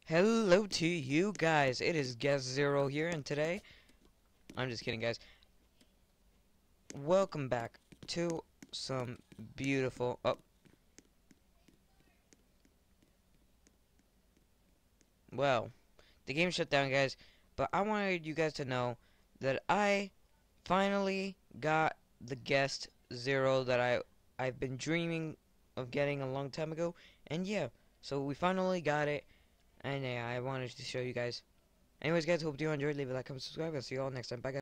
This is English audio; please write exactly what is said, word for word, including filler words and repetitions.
Hello to you guys, it is Guest Zero here, and today, I'm just kidding guys, welcome back to some beautiful, oh, well, the game shut down guys, but I wanted you guys to know that I finally got the Guest Zero that I, I've been dreaming of getting a long time ago, and yeah, so we finally got it, and yeah, I wanted to show you guys. Anyways guys, hope you enjoyed, leave a like, comment, subscribe, and see you all next time, bye guys.